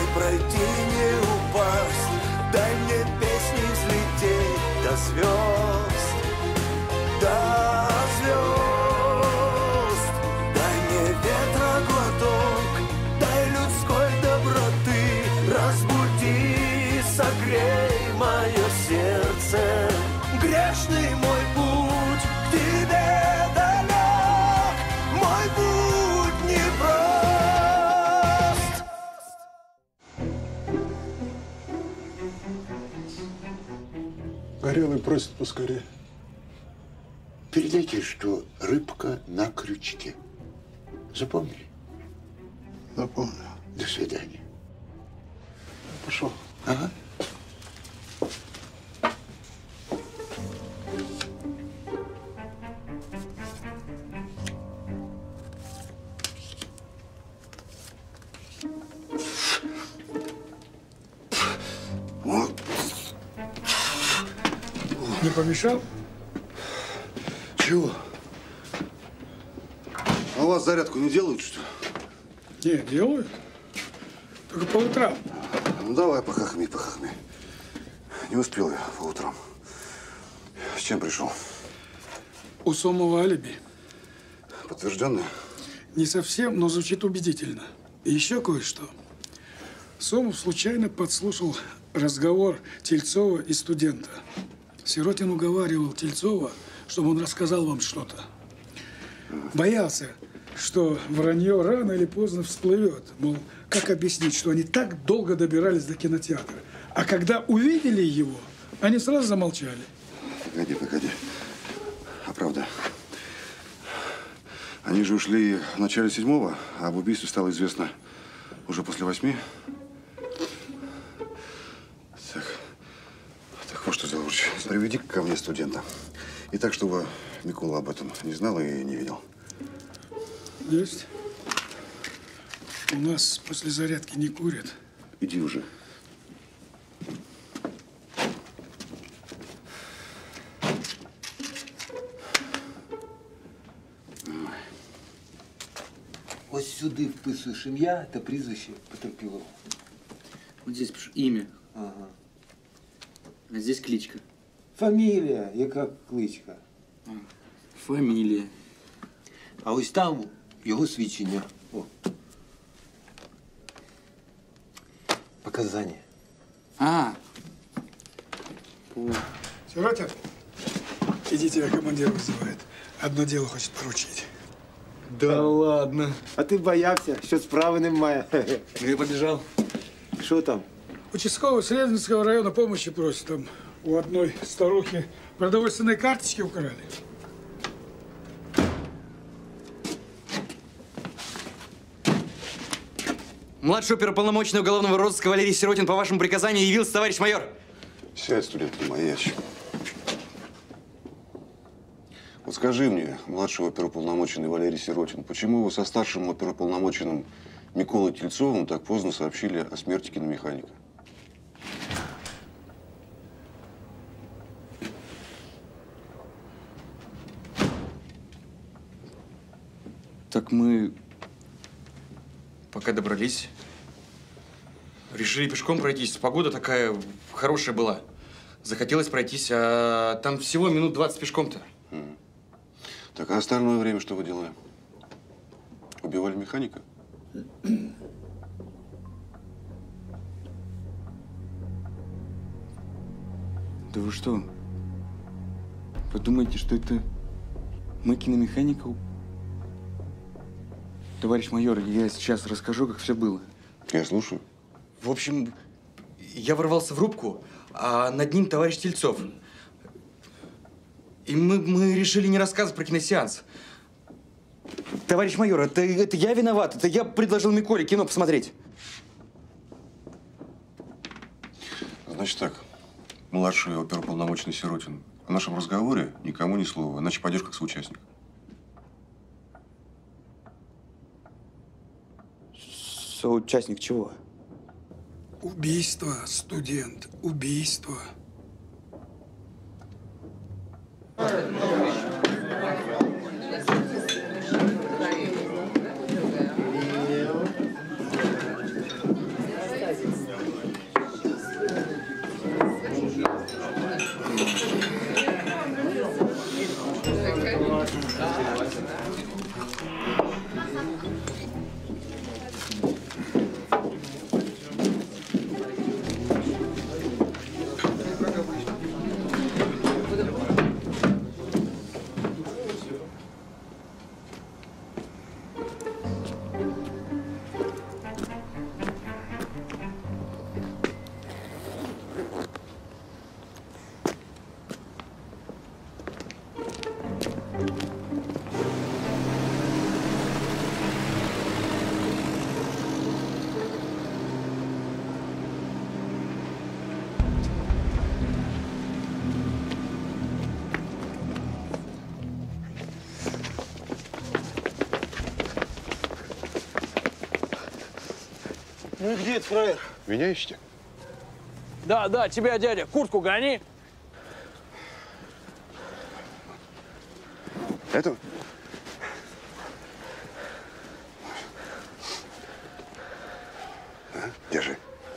пройти, не упасть. Дай мне песни взлететь до звезд, до звезд. Дай мне ветра глоток, дай людской доброты. Разбуди, согрей мое сердце. Грешный мой путь к тебе далек, мой путь непрост. Горелый просит поскорее. Передайте, что рыбка на крючке. Запомнили? Запомнил. До свидания. Пошел. Ага. Не помешал? Чего? А у вас зарядку не делают, что ли? Не, делают. Только по утрам. Ну давай, похахми. Не успел я по утрам. С чем пришел? У Сомова алиби. Подтвержденное? Не совсем, но звучит убедительно. И еще кое-что. Сомов случайно подслушал разговор Тельцова и студента. Сиротин уговаривал Тельцова, чтобы он рассказал вам что-то. Боялся, что вранье рано или поздно всплывет. Мол, как объяснить, что они так долго добирались до кинотеатра. А когда увидели его, они сразу замолчали. Погоди. А правда, они же ушли в начале 7-го, а об убийстве стало известно уже после 8. Так вот что, Залурыч, приведи ко мне студента. И так, чтобы Микола об этом не знал и не видел. Есть. У нас после зарядки не курят. Иди уже. Ось сюди вписуєш ім'я та прізвище потерпілого. Вот здесь пишу имя, Ага. а здесь кличка. Фамілія, яка кличка. Фамилия. А ось там його свідчення. О. Показання. А, Сиротин, иди, тебя командир вызывает. Одно дело хочет поручить. Да ладно. А ти боявся, що справи немає. я побежал. Що там? Участковый Сретенского района помощи просит. Там у одной старухи продовольственные карточки украли. Младший оперуполномоченный уголовного розыска Валерий Сиротин по вашему приказанию явился, товарищ майор. Сядь, студент, не маячь. Вот скажи мне, младший оперуполномоченный Валерий Сиротин, почему вы со старшим оперуполномоченным Миколой Тельцовым так поздно сообщили о смерти киномеханика? Так мы, пока добрались, решили пешком пройтись. Погода такая хорошая была. Захотелось пройтись, а там всего минут 20 пешком-то. Так, а остальное время что вы делали? Убивали механика? Да вы что? Вы думаете, что это мы киномеханика? Товарищ майор, я сейчас расскажу, как все было. Я слушаю. В общем, я ворвался в рубку, а над ним товарищ Тельцов. И мы решили не рассказывать про киносеанс. Товарищ майор, это я виноват. Это я предложил Миколе кино посмотреть. Значит так, младший оперуполномоченный Сиротин, о нашем разговоре никому ни слова, иначе пойдешь как соучастник. Соучастник чего? Убийство, студент, убийство. Ну и где этот фраер? Меня ищете? Да, тебя, дядя. Куртку гони. Это? А? Держи.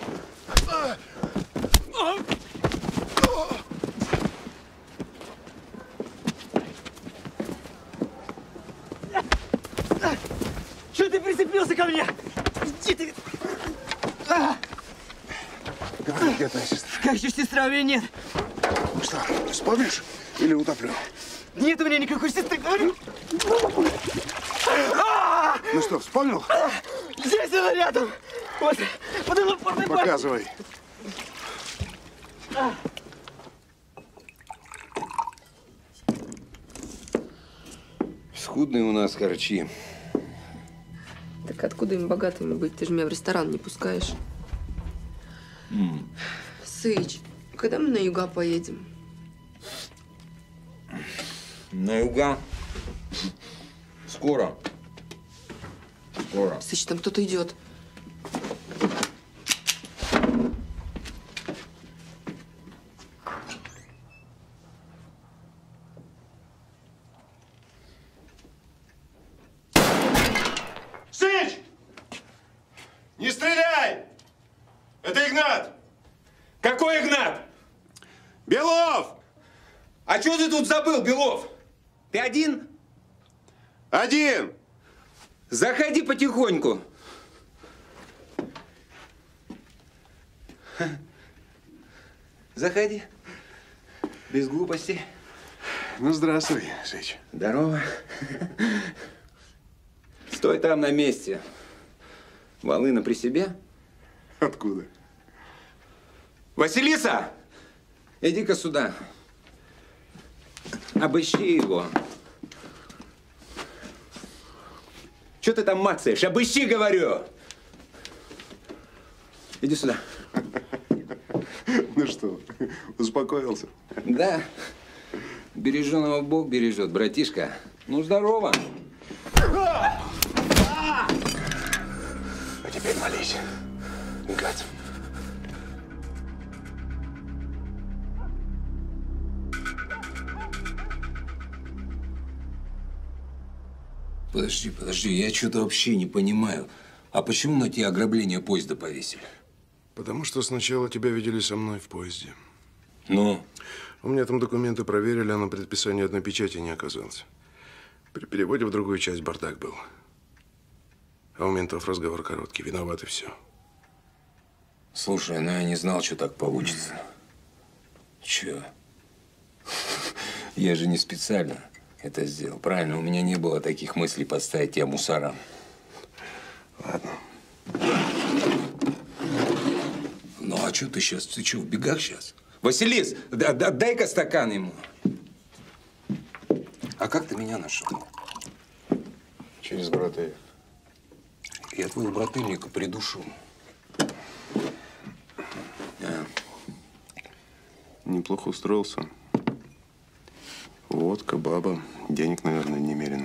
Что ты прицепился ко мне? Иди ты! Говори, где твоя сестра? Как еще сестра у меня нет? Что, вспомнишь или утоплю? Нет у меня никакой сестры, говорю. Ну что, вспомнил? Здесь она рядом. Вот, под лупорной башней. Показывай. Скудные у нас харчи. Так откуда им богатыми быть? Ты же меня в ресторан не пускаешь. Сыч, когда мы на юга поедем? На юга. Скоро. Скоро. Сыч, там кто-то идет. Сыч! Не стреляй! Это Игнат! Какой Игнат? Белов! А что ты тут забыл, Белов? Ты один? Один! Заходи потихоньку. Заходи. Без глупостей. Ну, здравствуй, Сыч. Здорово. Стой там на месте. Волына при себе? Откуда? Василиса! Иди-ка сюда. Обыщи его. Что ты там мацаешь? Обыщи, говорю! Иди сюда. Ну что, успокоился? Да. Береженого Бог бережет, братишка. Ну, здорово. А теперь молись, гад. Подожди, я что-то вообще не понимаю. А почему на тебя ограбление поезда повесили? Потому что сначала тебя видели со мной в поезде. Ну? У меня там документы проверили, а на предписании одной печати не оказалось. При переводе в другую часть бардак был. А у ментов разговор короткий, виноват и все. Слушай, ну я не знал, что так получится. Че? Я же не специально это сделал. Правильно, у меня не было таких мыслей подставить тебя мусорам. Ладно. Ну а что ты сейчас? Ты что, в бегах сейчас? Василис, дай-ка стакан ему. А как ты меня нашел? Через брата. Я твоего брательника придушу. Неплохо устроился. Водка, баба. Денег, наверное, немерено.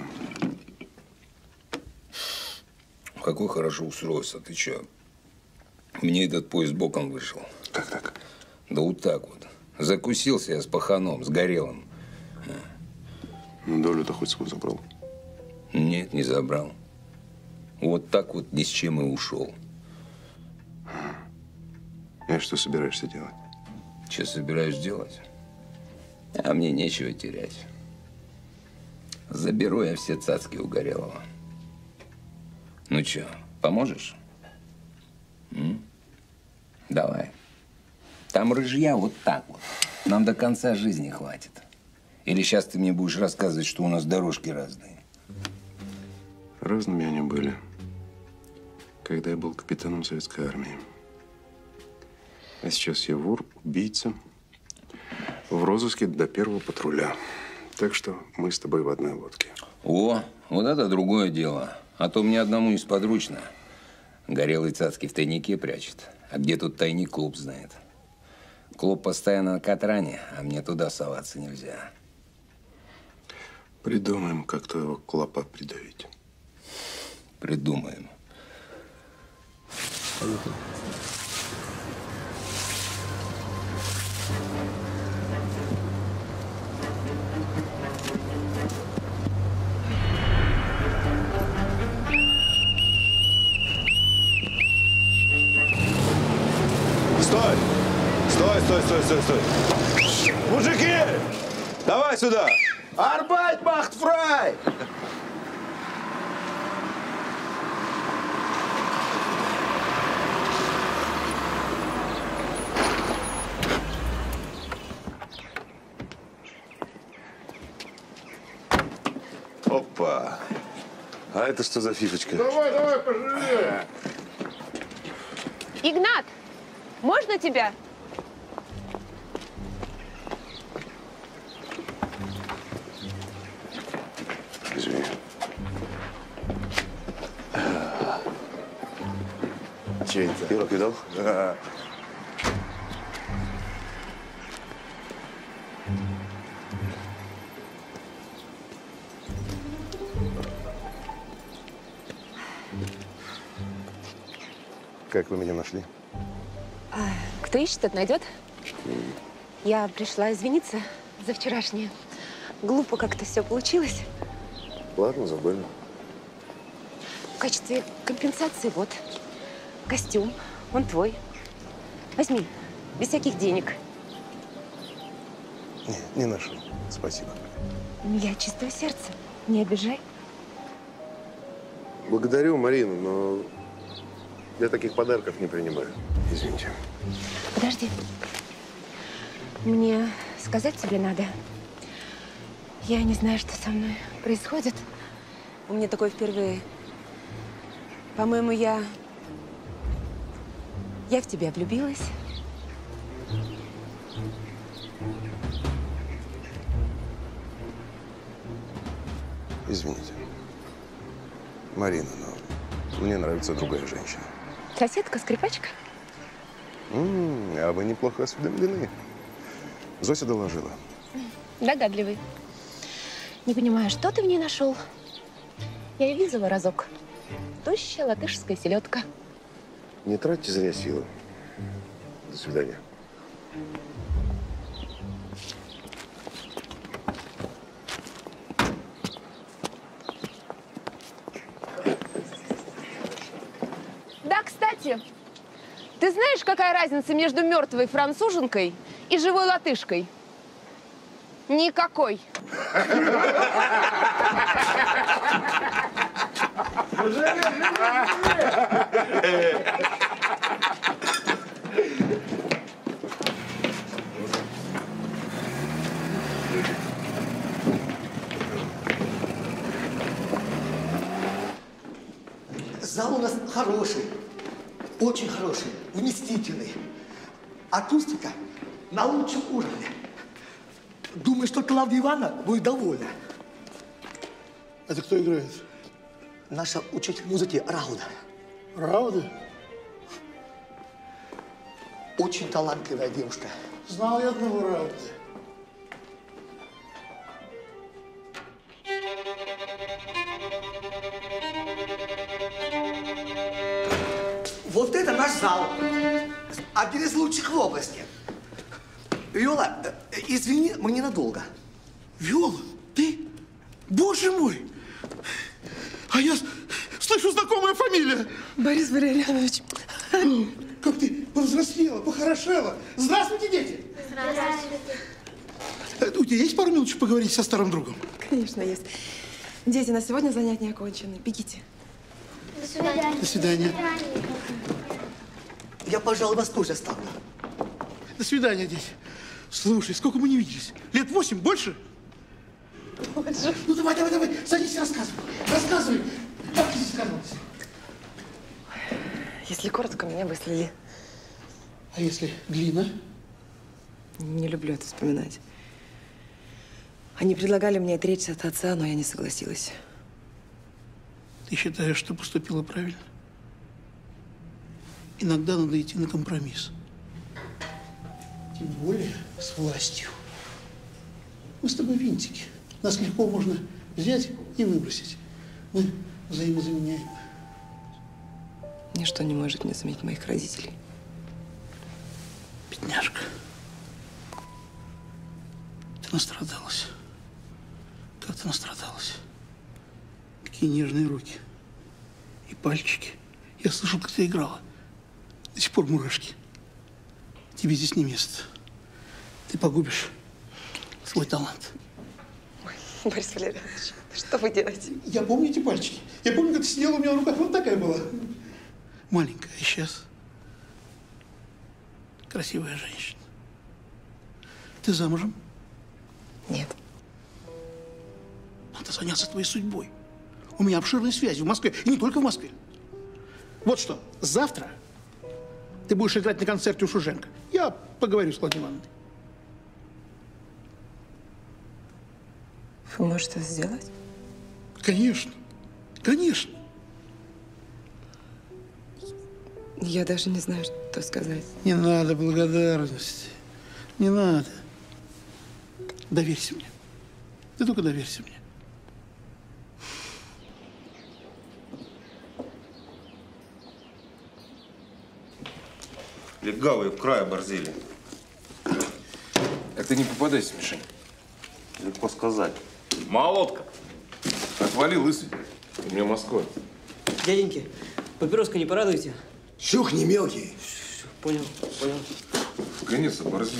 Какой хорошо устроился. Ты что? Мне этот поезд боком вышел. Как так? Да вот так вот. Закусился я с паханом, с горелым. Ну, долю-то хоть свою забрал? Нет, не забрал. Вот так вот ни с чем и ушел. И что собираешься делать? Что собираюсь делать? А мне нечего терять. Заберу я все цацки у Горелого. Ну что, поможешь? Давай. Там рыжья вот так вот. Нам до конца жизни хватит. Или сейчас ты мне будешь рассказывать, что у нас дорожки разные? Разными они были. Когда я был капитаном советской армии. А сейчас я вор, убийца. В розыске до первого патруля. Так что мы с тобой в одной лодке. О, вот это другое дело. А то мне одному несподручно. Горелый цацки в тайнике прячет. А где тут тайник, клуб знает. Клуб постоянно на катране, а мне туда соваться нельзя. Придумаем, как твоего клопа придавить. Придумаем. Поехали. Стой! Стой, стой, стой, стой, стой! Мужики! Давай сюда! Arbeit macht frei! Опа! А это что за фифочка? Давай, давай, пожалей! Игнат, можно тебя? Извини. Че это? Пирог видал? Да. Как вы меня нашли? Кто ищет, тот найдет. Я пришла извиниться за вчерашнее. Глупо как-то все получилось. Ладно, забыли. В качестве компенсации вот костюм, он твой. Возьми, без всяких денег. Не ношу. Спасибо. Я чистого сердца, не обижай. Благодарю, Марина, но я таких подарков не принимаю. Извините. Подожди. Мне сказать тебе надо. Я не знаю, что со мной происходит. У меня такое впервые. По-моему, я в тебя влюбилась. Извините. Марина, но мне нравится другая женщина. Соседка-скрипачка? А вы неплохо осведомлены. Зося доложила. Догадливый. Не понимаю, что ты в ней нашел? Я ее видела разок. Тощая латышская селедка. Не тратьте зря силы. До свидания. Да, кстати, ты знаешь, какая разница между мертвой француженкой и живой латышкой? Никакой. Зал у нас хороший, очень хороший, вместительный. Акустика на лучшем уровне. Думаю, что Клавдия Ивановна будет довольна. Это кто играет? Наша учитель музыки Рауда. Рауда? Очень талантливая девушка. Знал я одного Рауда. Вот это наш зал. Один из лучших в области. Виола, извини, мы ненадолго. Виола, ты? Боже мой! А я слышу знакомая фамилия. Борис Валерьянович. Как ты повзрослела, похорошела. Здравствуйте, дети. Здравствуйте. У тебя есть пару минут поговорить со старым другом? Конечно, есть. Дети, на сегодня занятия окончены. Бегите. До свидания. До свидания. Я, пожалуй, вас тоже оставлю. До свидания, дети. Слушай, сколько мы не виделись? Лет 8, больше? Больше. Ну давай, давай, давай, садись и рассказывай. Рассказывай. Как ты здесь оказалась? Если коротко, меня выслали. А если глина? Не люблю это вспоминать. Они предлагали мне отречься от отца, но я не согласилась. Ты считаешь, что поступила правильно? Иногда надо идти на компромисс. Тем более с властью. Мы с тобой винтики. Нас легко можно взять и выбросить. Мы взаимозаменяем. Ничто не может не заменить моих родителей. Бедняжка. Ты настрадалась. Как ты настрадалась. Какие нежные руки. И пальчики. Я слышал, как ты играла. До сих пор мурашки. Тебе здесь не место. Ты погубишь свой талант. Ой, Борис Валерьянович, что вы делаете? Я помню эти пальчики. Я помню, как ты сидела у меня в руках. Вот такая была. Маленькая, а сейчас красивая женщина. Ты замужем? Нет. Надо заняться твоей судьбой. У меня обширные связи в Москве. И не только в Москве. Вот что, завтра ты будешь играть на концерте у Шуженко. Я поговорю с Клавдией Ивановной. Вы можете это сделать? Конечно. Конечно. Я даже не знаю, что сказать. Не надо благодарности. Не надо. Доверься мне. Ты только доверься мне. Легавые в край оборзели. Так ты не попадайся, Мишень. Легко сказать. Молотка. Отвали, лысый. У меня Москва. Дяденьки, папироска не порадуете? Щухни, мелкий. Понял, понял. Конец оборзели.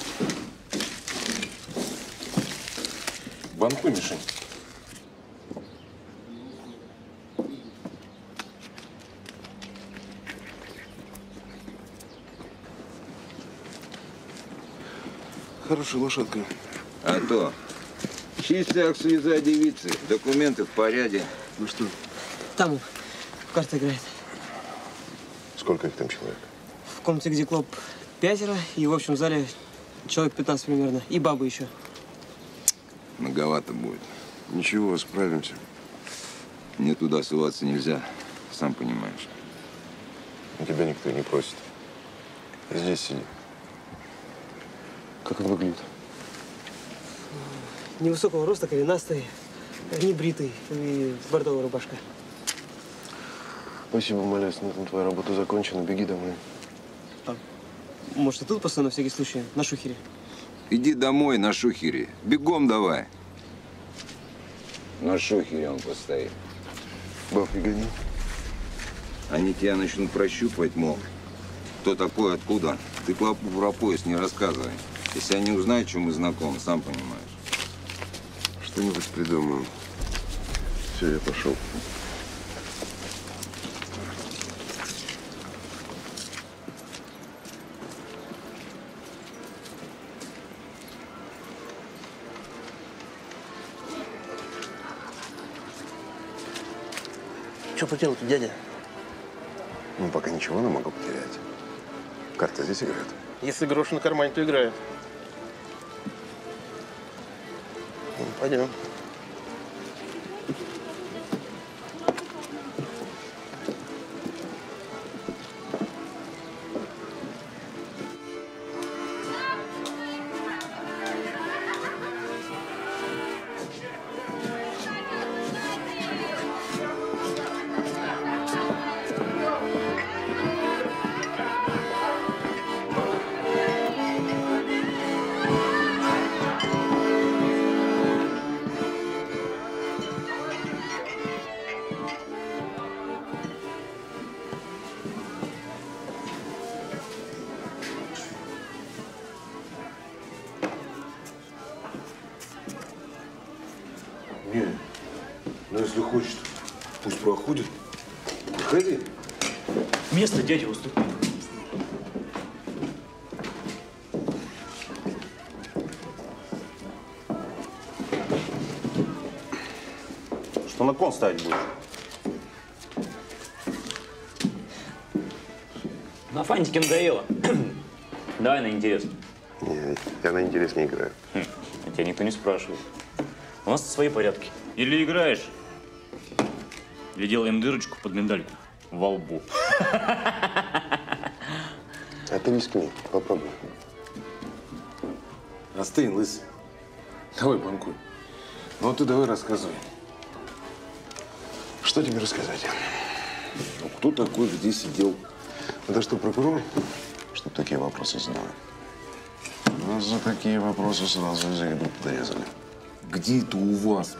Банкуй, Мишень. Хорошая лошадка. А то. Чистяк, слеза девицы. Документы в порядке. Ну что? Там в карты играет. Сколько их там человек? В комнате, где клуб 5, и в общем зале человек 15 примерно. И бабы еще. Многовато будет. Ничего, справимся. Мне туда ссылаться нельзя, сам понимаешь. Тебя никто не просит. Здесь сиди. Как он выглядит? Невысокого роста, коренастый, небритый и бордовая рубашка. Спасибо, молясь, на этом твоя работа закончена. Беги домой. А, может, и тут просто на всякий случай, на шухере? Иди домой на шухере. Бегом давай. На шухере он постоит. Баб не гони. Они тебя начнут прощупывать, мол, кто такой, откуда. Ты клопу про пояс не рассказывай. Если они узнают, что мы знакомы, сам понимаешь. Что-нибудь придумаем. Все, я пошел. Что поделать, дядя? Ну, пока ничего, но могу потерять. Карты здесь играют? Если грош на кармане, то играет. Ну, пойдем. Не, ну если хочет, пусть проходит. Приходи. Место дяди уступи. Что на кон ставить будешь? На фантике надоело. Давай на интерес. Нет, я на интерес не играю. А тебя никто не спрашивает. У нас свои порядки. Или играешь, или делаем дырочку под миндальку во лбу. А ты рискни, попробуй. Остынь, лысый. Давай банкуй. Ну, ты давай рассказывай. Что тебе рассказать? Ну, кто такой, где сидел? Это что, прокурор? Чтоб такие вопросы задавать. Нас за такие вопросы сразу из еду подрезали. Где это у вас?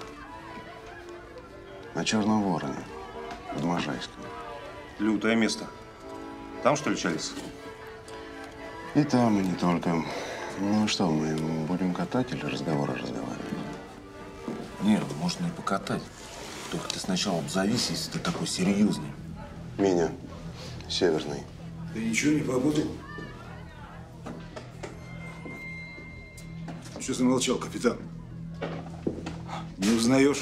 На Черном Вороне, под Можайском. Лютое место. Там, что ли, Чалис? И там, и не только. Ну что, мы будем катать или разговоры разговаривать? Нет, можно и покатать. Только ты сначала обзовись, если ты такой серьезный. Меня. Северный. Ты ничего не попутал? Что замолчал, капитан? Не узнаешь?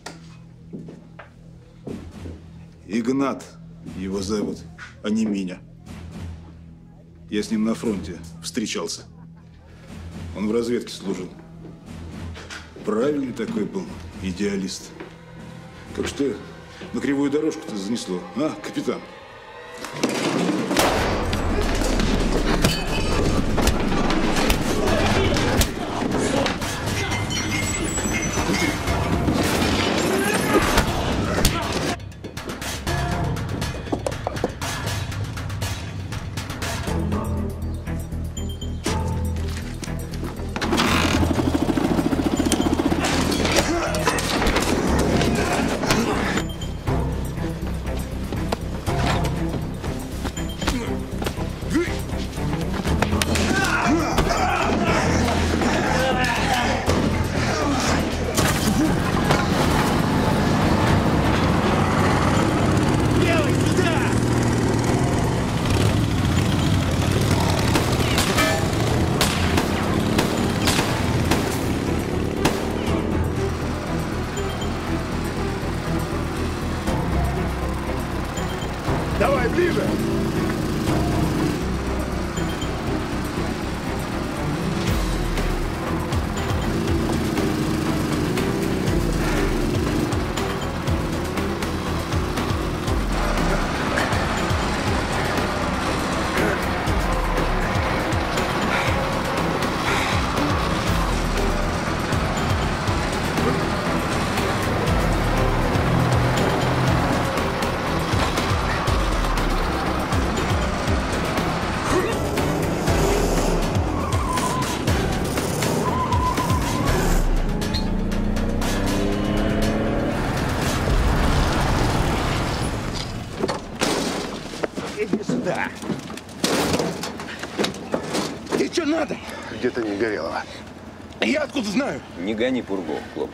Игнат его зовут, а не Миня. Я с ним на фронте встречался. Он в разведке служил. Правильный такой был идеалист. Так что на кривую дорожку-то занесло, а, капитан? Давай ближе! Иди сюда. Тебе что надо? Где-то не Горелого. Я откуда знаю? Не гони пургу, Клоп.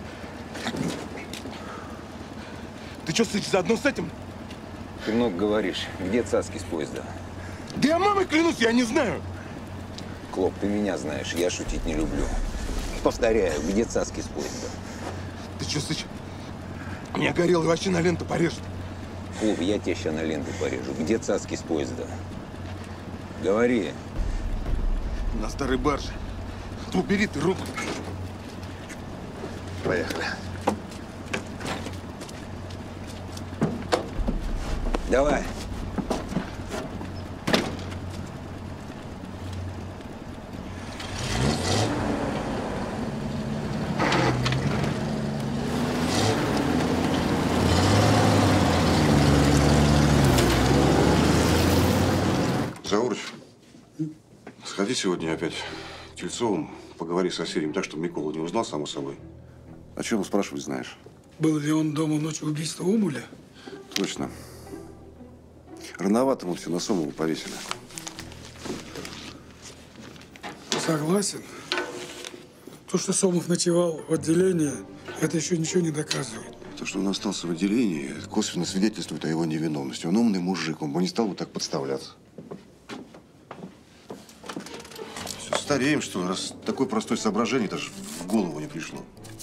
Ты что, Сыч, заодно с этим? Ты много говоришь. Где цаски с поезда? Да я мамой клянусь, я не знаю. Клоп, ты меня знаешь, я шутить не люблю. Повторяю, где цаски с поезда? Ты что, Сыч? Меня Горелый вообще на ленту порежет. Клоп, я тебя сейчас на ленты порежу. Где цаски с поезда? Говори. На старой барже. Да убери ты руку. Поехали. Давай. Заурыч, сходи сегодня опять к Тельцовым, поговори с соседями так, чтобы Микола не узнал, само собой. О чем спрашивать знаешь? Был ли он дома ночью убийства Умуля? Точно. Рановато мы все на Сомову повесили. Согласен. То, что Сомов ночевал в отделении, это еще ничего не доказывает. То, что он остался в отделении, косвенно свидетельствует о его невиновности. Он умный мужик, он бы не стал бы так подставляться. Все, стареем, что ли, раз такое простое соображение даже в голову не пришло.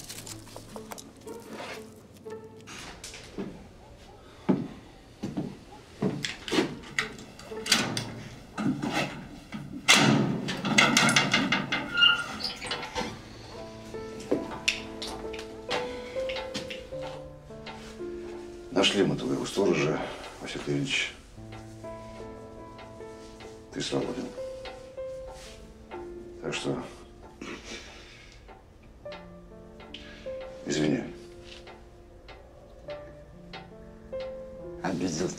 Нашли мы твоего сторожа, Василий Ильич. Ты свободен. Так что извини. Обиделся.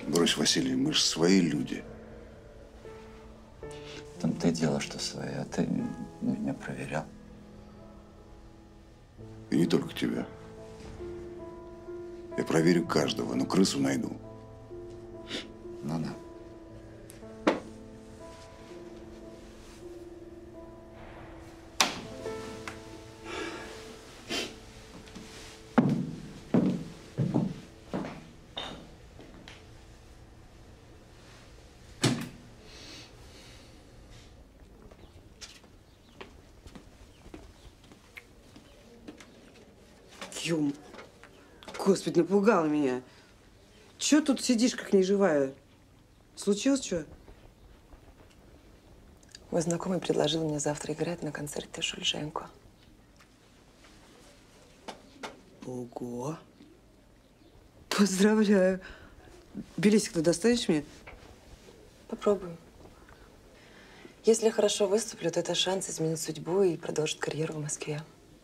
Брось, Василий, мы же свои люди. Там-то и дело, что свои, а ты меня проверял. И не только тебя. Я проверю каждого, но крысу найду. Ну да. Юм, Господи, напугала меня. Чё тут сидишь, как неживая? Случилось что? Мой знакомый предложил мне завтра играть на концерте Шульженко. Ого! Поздравляю. Билетик-то достанешь мне? Попробуем. Если хорошо выступлю, то это шанс изменить судьбу и продолжить карьеру в Москве.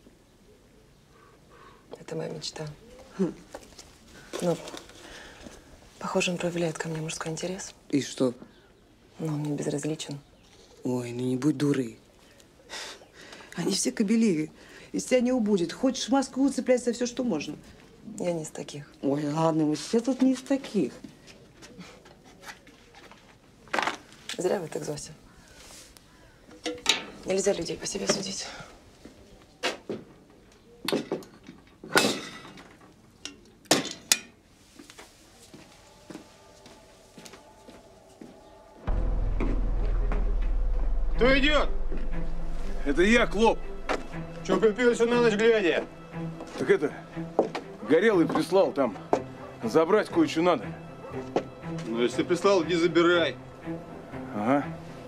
Это моя мечта. Ну, похоже, он проявляет ко мне мужской интерес. И что? Но он мне безразличен. Ой, ну не будь дурой. Они все кобели. Из тебя не убудет. Хочешь в Москву, цепляйся за все, что можно. Я не из таких. Ой, ладно, мы все тут не из таких. Зря вы так, Зося. Нельзя людей по себе судить. Кто идет? Это я, Клоп. Че припился на ночь глядя? Так это, Горелый прислал там. Забрать кое-что надо. Ну, если прислал, иди забирай. Ага.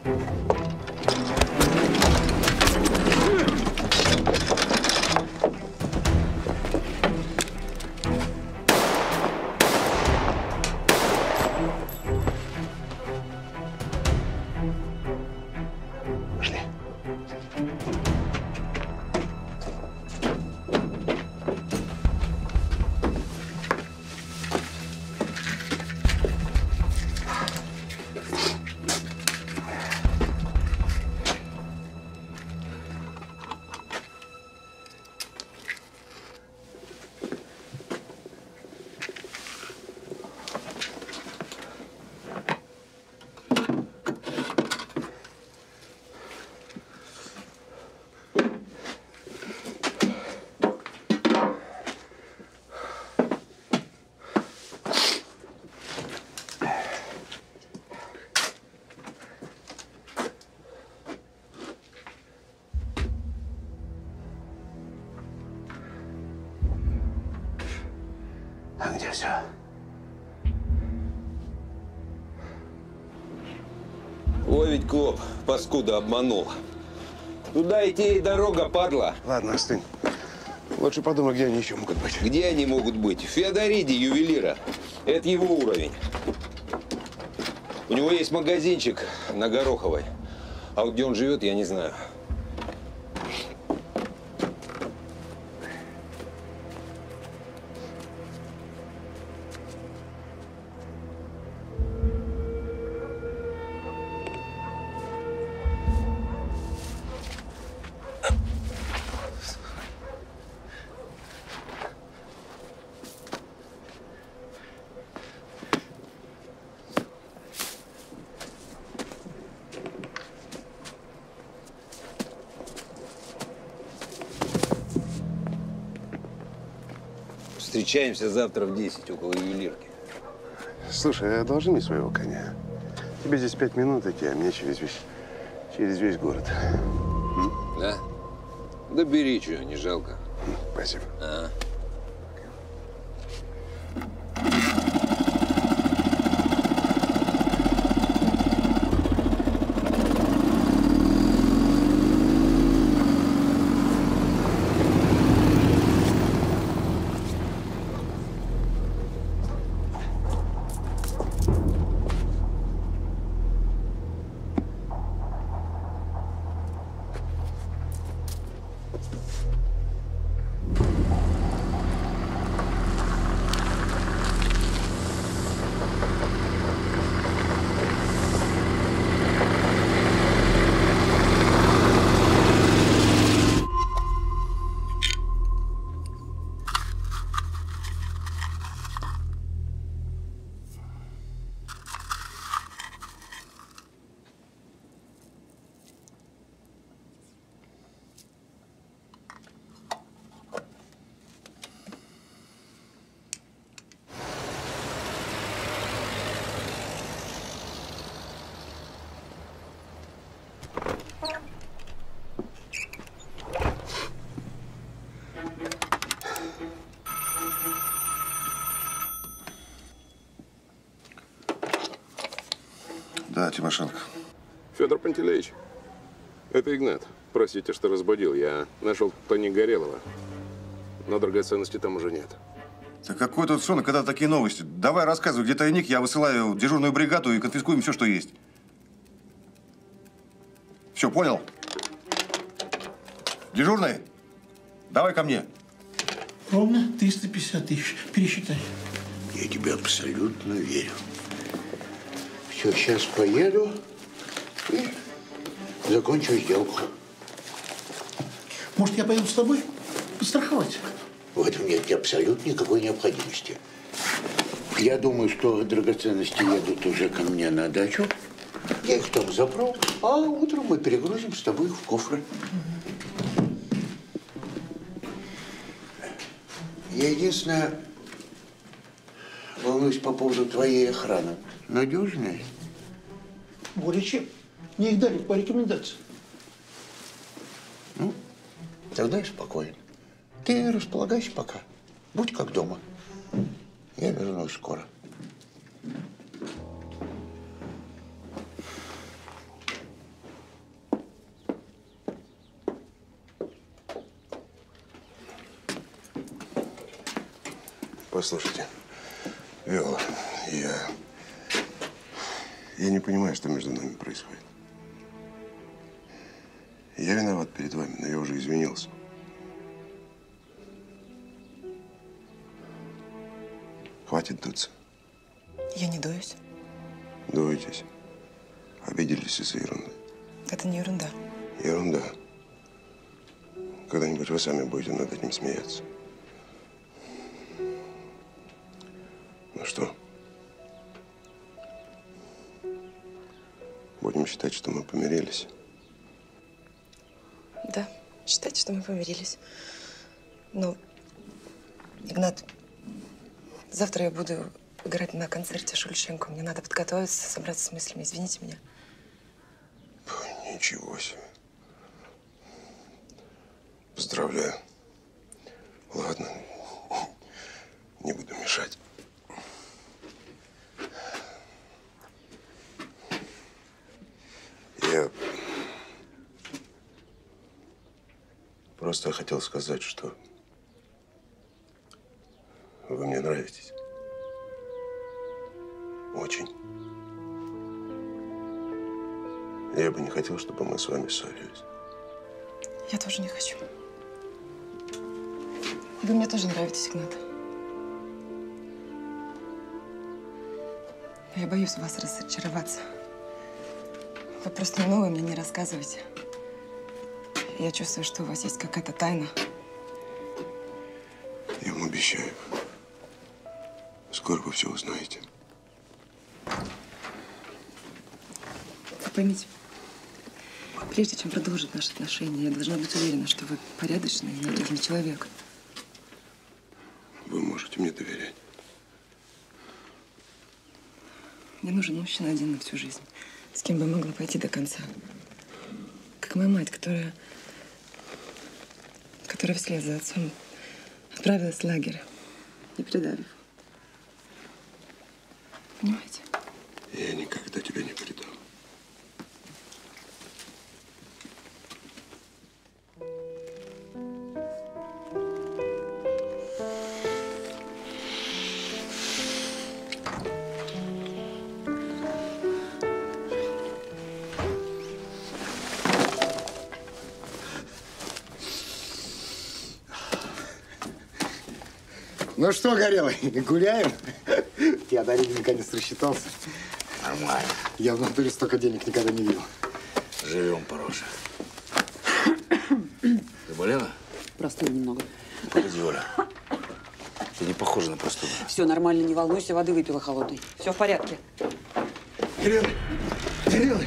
А где все? Ой, ведь Клоп, паскуда, обманул. Туда идти и дорога, падла. Ладно, остынь. Лучше подумай, где они еще могут быть. Где они могут быть? В Феодориде ювелира. Это его уровень. У него есть магазинчик на Гороховой. А вот где он живет, я не знаю. Встречаемся завтра в 10 около ювелирки. Слушай, одолжи мне своего коня. Тебе здесь 5 минут идти, а мне через весь город. Да? Да бери, что, не жалко. Спасибо. Ага. Тимошенко? Федор Пантелеич, это Игнат. Простите, что разбудил. Я нашел тайник Горелого. Но драгоценностей там уже нет. Да какой тут сон, и когда такие новости? Давай рассказывай, где тайник, я высылаю дежурную бригаду и конфискуем все, что есть. Все, понял? Дежурный, давай ко мне. Ровно 350 тысяч. Пересчитай. Я тебе абсолютно верю. Все, сейчас поеду и закончу сделку. Может, я поеду с тобой? Подстраховать? В этом нет абсолютно никакой необходимости. Я думаю, что драгоценности едут уже ко мне на дачу. Я их там запру, а утром мы перегрузим с тобой в кофры. Я единственное волнуюсь по поводу твоей охраны. Надежная? Более чем. Мне их дали по рекомендации. Ну, тогда я спокоен. Ты располагайся пока. Будь как дома. Я вернусь скоро. Послушайте, Виола, я не понимаю, что между нами происходит. Я виноват перед вами, но я уже извинился. Хватит дуться. Я не дуюсь. Дуетесь. Обиделись из-за ерунды. Это не ерунда. Ерунда. Когда-нибудь вы сами будете над этим смеяться. Ну что? Будем считать, что мы помирились. Да, считайте, что мы помирились. Но, Игнат, завтра я буду играть на концерте Шульченко. Мне надо подготовиться, собраться с мыслями. Извините меня. Ничего себе. Поздравляю. Ладно, не буду мешать. Я просто хотел сказать, что вы мне нравитесь. Очень. Я бы не хотел, чтобы мы с вами ссорились. Я тоже не хочу. Вы мне тоже нравитесь, Игнат. Но я боюсь вас разочароваться. Вы просто новое мне не рассказывайте. Я чувствую, что у вас есть какая-то тайна. Я вам обещаю. Скоро вы все узнаете. Вы поймите, прежде чем продолжить наши отношения, я должна быть уверена, что вы порядочный и надежный человек. Вы можете мне доверять. Мне нужен мужчина один на всю жизнь, с кем бы я могла пойти до конца. Как моя мать, которая вслед за отцом отправилась в лагерь, не предав его. Понимаете? Я никогда тебя не предам. Ну что, Горелый, гуляем? Теодорин наконец рассчитался. Нормально. Я в натуре столько денег никогда не видел. Живем, Пороша. Заболела? Простыла немного. Погоди, Оля. Ты не похожа на простуду. Все нормально, не волнуйся, воды выпила холодной. Все в порядке. Горелый!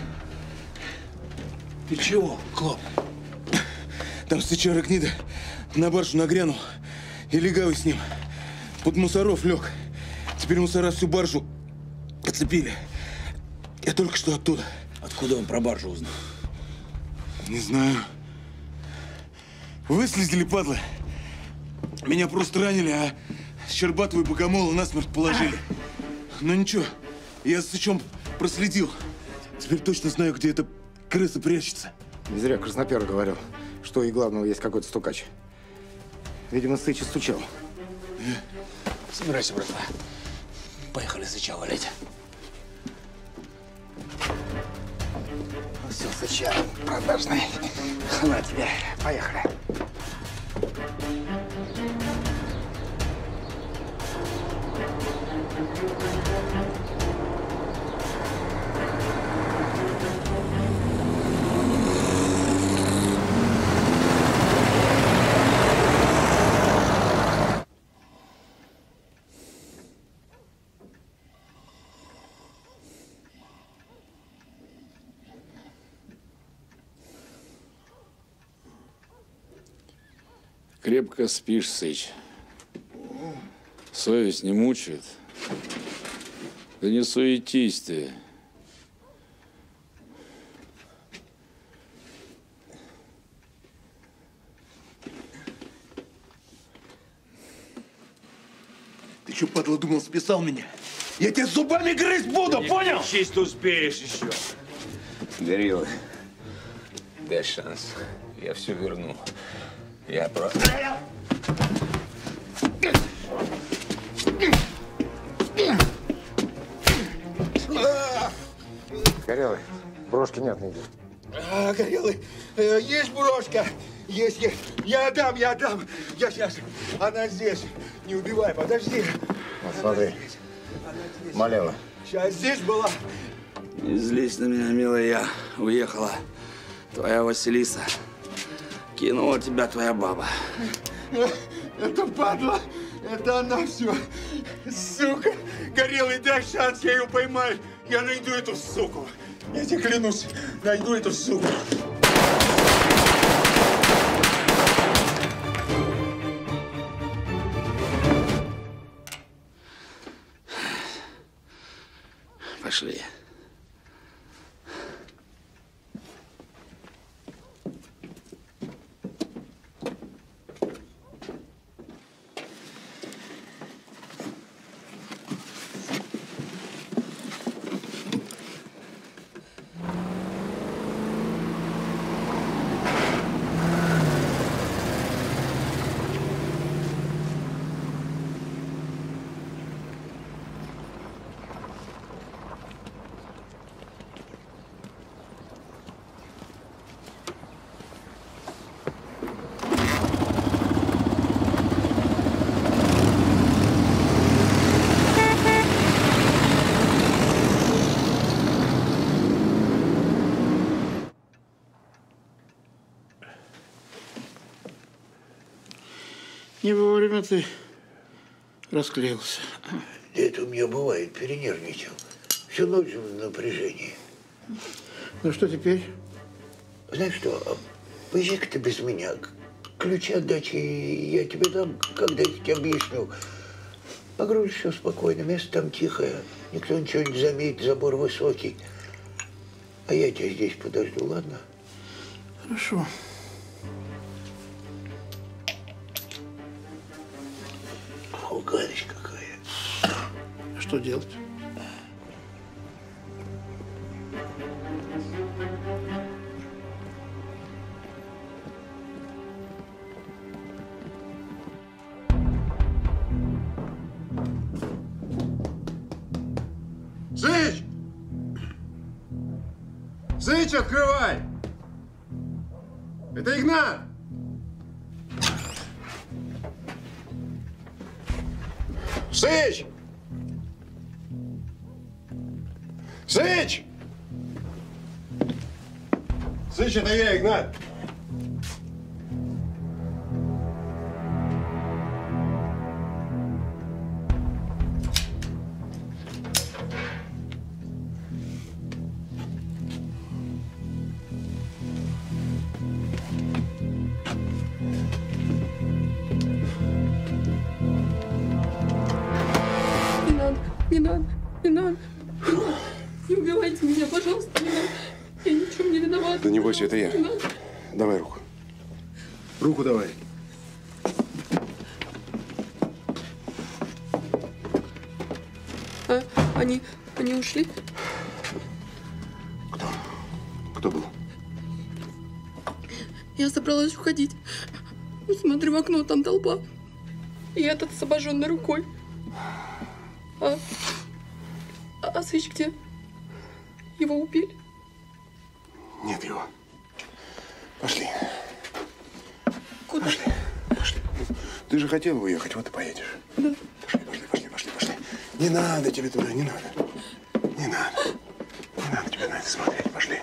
Ты чего, Клоп? Там стычара гнида на баржу нагрянул. И легавый с ним. Под мусоров лег. Теперь мусора всю баржу оцепили. Я только что оттуда. Откуда он про баржу узнал? Не знаю. Выследили, падлы. Меня просто ранили, а Щербатова и Богомола насмерть положили. Но ничего, я за Сычом проследил. Теперь точно знаю, где эта крыса прячется. Не зря краснопер говорил, что и главного есть какой-то стукач. Видимо, Сыч и стучал. Собирайся, братва. Поехали Сыча валять. Все, Сыча, продажный. На тебе. Поехали. Крепко спишь, Сыч. Совесть не мучает. Да не суетись ты. Ты что, падла, думал, списал меня? Я тебя зубами грызть буду, понял? Чисто успеешь еще. Горилла, дай шанс. Я все верну. Я просто... Горелый, брошки нет нигде. Горелый, есть брошка? Есть. Я отдам. Я сейчас. Она здесь. Не убивай, подожди. Вот смотри. Малева. Сейчас здесь была. Не злись на меня, милая, я уехала. Твоя Василиса. Кинула тебя твоя баба. Это падла. Это она все. Сука. Горелый, дай шанс, я ее поймаю. Я найду эту суку. Я тебе клянусь, найду эту суку. Пошли. Не вовремя ты расклеился. Это у меня бывает, перенервничал. Всю ночь в напряжении. Ну что теперь? Знаешь что, поезжай-ка ты без меня. Ключи от дачи я тебе дам, когда я тебе объясню. Погрузь все спокойно, место там тихое. Никто ничего не заметит, забор высокий. А я тебя здесь подожду, ладно? Хорошо. О, гадость какая. Что делать? Сыч! Сыч, открывай! Это Игнат! Сыч! Сыч! Сыч, это я, Игнат! Не надо. Не убивайте меня, пожалуйста, не надо. Я ни в чем не виновата. Да не бойся, это я. Не надо. Давай руку. Руку давай. А, они ушли? Я собралась уходить. Смотрю в окно, там толпа. И этот с обожженной рукой. А Сыч где? Его убили? Нет его. Пошли. Куда? Пошли. Ты же хотела уехать, вот и поедешь. Да. Пошли. Не надо тебе туда, не надо. Не надо тебе на это смотреть. Пошли.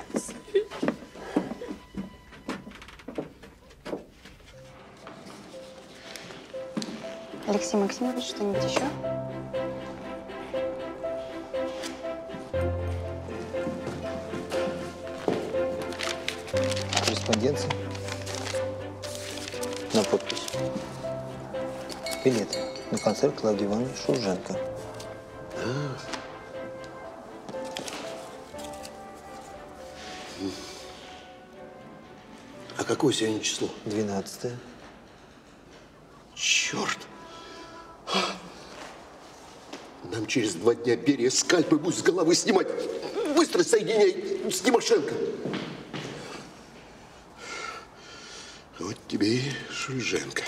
Алексей Максимович, что-нибудь еще? Корреспонденция. На подпись. Билеты на концерт Клавдии Ивановны Шульженко. А какое сегодня число? 12-е. Черт! Нам через 2 дня Берия скальпы будет с головы снимать. Быстро соединяй с Тимошенко. Вот тебе и Шульженко.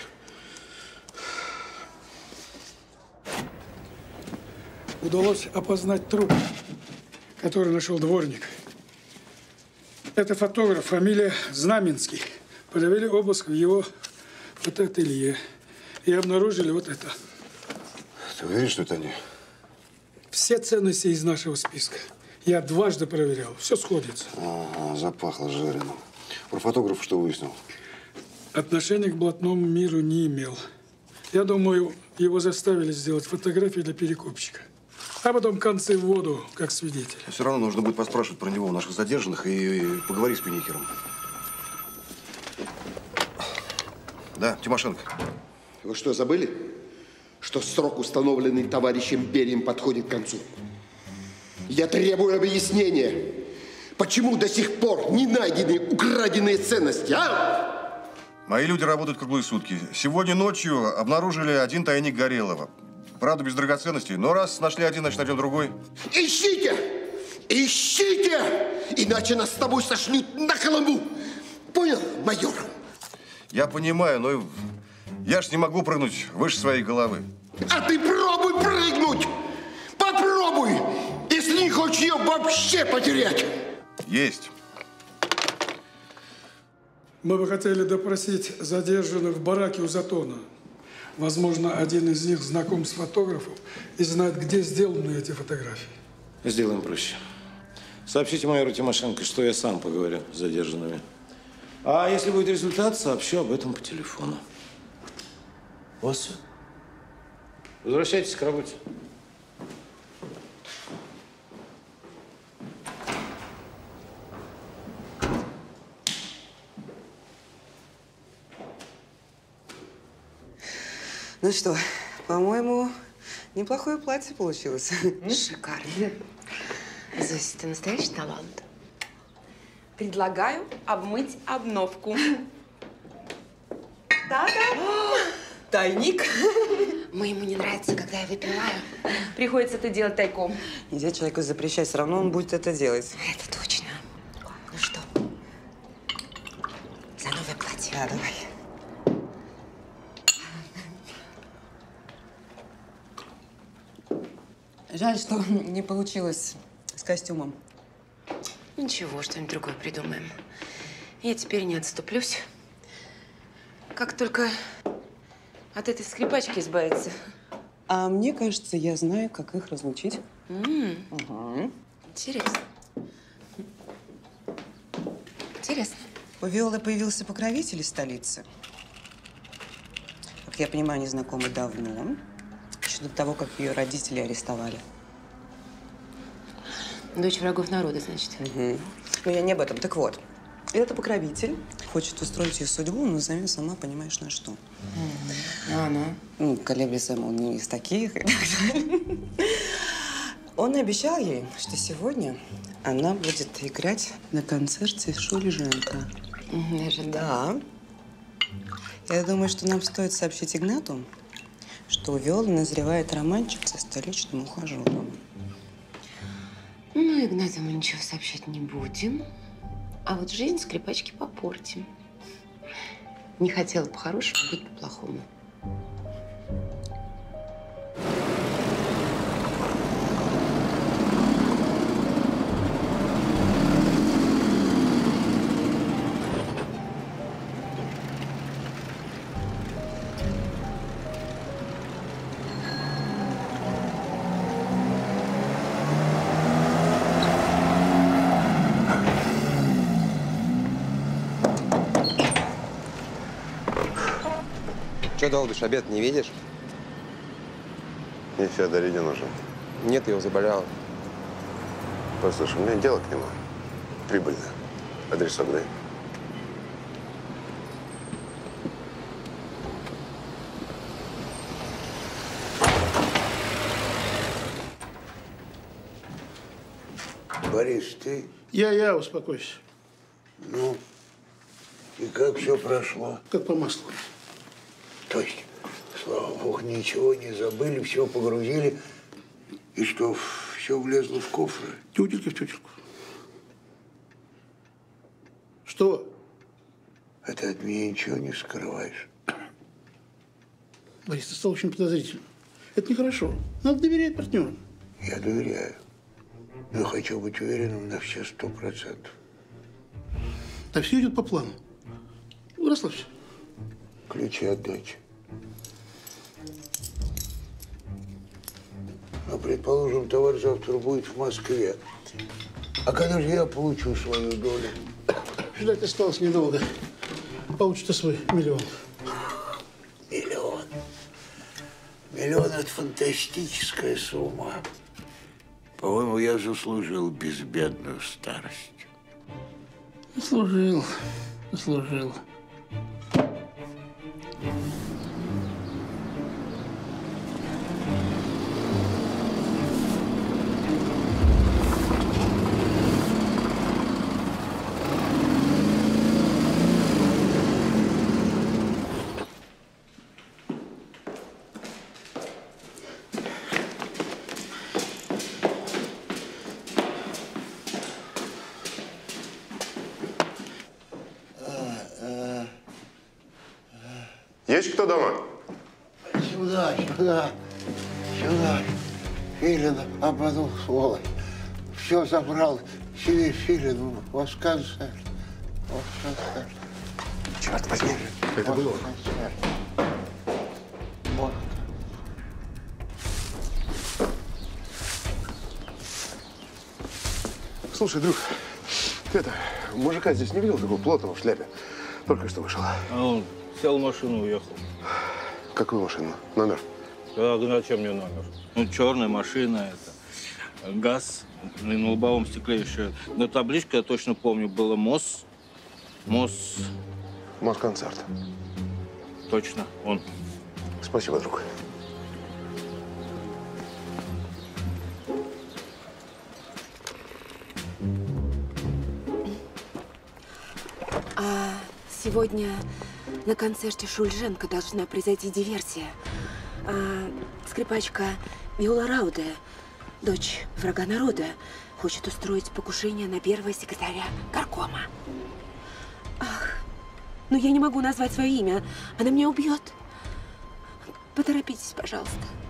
Удалось опознать труп, который нашел дворник. Это фотограф, фамилия Знаменский. Провели обыск в его фотоателье и обнаружили вот это. Ты уверен, что это они? Все ценности из нашего списка. Я дважды проверял. Все сходится. Ага, запахло жареным. Про фотографа что выяснил? Отношения к блатному миру не имел. Я думаю, его заставили сделать фотографии для перекупщика. А потом концы в воду, как свидетель. Все равно нужно будет поспрашивать про него у наших задержанных и поговорить с Пеникером. Да, Тимошенко. Вы что, забыли? Что срок, установленный товарищем Берием, подходит к концу. Я требую объяснения. Почему до сих пор не найдены украденные ценности, а? Мои люди работают круглые сутки. Сегодня ночью обнаружили один тайник Горелого. Правда, без драгоценностей, но раз нашли один, значит, найдем другой. Ищите! Ищите! Иначе нас с тобой сошлют на Колыму. Понял, майор? Я понимаю, но я ж не могу прыгнуть выше своей головы. А ты пробуй прыгнуть! Попробуй! Если не хочешь ее вообще потерять! Есть. Мы бы хотели допросить задержанных в бараке у Затона. Возможно, один из них знаком с фотографом и знает, где сделаны эти фотографии. Сделаем проще. Сообщите майору Тимошенко, что я сам поговорю с задержанными. А если будет результат, сообщу об этом по телефону. У вас все? Возвращайтесь к работе. Ну что, по-моему, неплохое платье получилось. Шикарно. Зося, ты настоящий талант. Предлагаю обмыть обновку. Да-да. Тайник. Ему не нравится, когда я выпиваю. Приходится это делать тайком. Нельзя человеку запрещать, все равно он будет это делать. Это точно. Ну что, за новое платье? Да, давай. Жаль, что не получилось с костюмом. Ничего, что-нибудь другое придумаем. Я теперь не отступлюсь. Как только от этой скрипачки избавиться. А мне кажется, я знаю, как их разлучить. Угу. Интересно. Интересно. У Виолы появился покровитель из столицы. Как я понимаю, они знакомы давно. Еще до того, как ее родители арестовали. Дочь врагов народа, значит. Угу. Но я не об этом. Так вот, этот покровитель хочет устроить ее судьбу, но взамен сама понимаешь на что. А она? Ну, колеблется, мол, не из таких и так далее. Он обещал ей, что сегодня она будет играть на концерте Шульженко. Да. Я думаю, что нам стоит сообщить Игнату, что у Виолы назревает романчик со столичным ухажером. Ну, Игнату мы ничего сообщать не будем. А вот жизнь скрипачки попортим. Не хотела по-хорошему, быть по-плохому. Че долбишь, обед не видишь? Мне Феодорине нужен. Нет, его заболел. Послушай, у меня дело к нему. Прибыльное. Адресок дай. Борис, ты? Я, успокойся. Ну, и как все прошло? Как по маслу. То есть, слава богу, ничего не забыли, все погрузили. И что, все влезло в кофры? Тютелька в тютельку. Что? А ты от меня ничего не скрываешь. Борис, ты стал очень подозрительным. Это нехорошо. Надо доверять партнерам. Я доверяю. Но я хочу быть уверенным на все 100%. Да все идет по плану. Расслабься. Ключи отдачи. Ну, предположим, товар завтра будет в Москве. А когда же я получу свою долю? Ждать осталось недолго. Получится свой миллион. Миллион. Миллион – это фантастическая сумма. По-моему, я заслужил безбедную старость. Заслужил. Заслужил. Есть кто дома? Сюда, сюда, сюда. Филин обманул, сволочь. Все забрал себе Филин. Восконцерт. Восконцерт. Черт возьми, это было. Слушай, друг, ты мужика здесь не видел, такого плотного в шляпе? Только что вышел. А он сел в машину и уехал. Какую машину? Номер? Да, зачем мне номер? Ну, черная машина это. Газ. На лобовом стекле еще. Но табличка, я точно помню, была Москонцерт. Точно, он. Спасибо, друг. Сегодня на концерте Шульженко должна произойти диверсия. Скрипачка Виола Рауде, дочь врага народа, хочет устроить покушение на первого секретаря горкома. Ах, ну я не могу назвать свое имя. Она меня убьет. Поторопитесь, пожалуйста.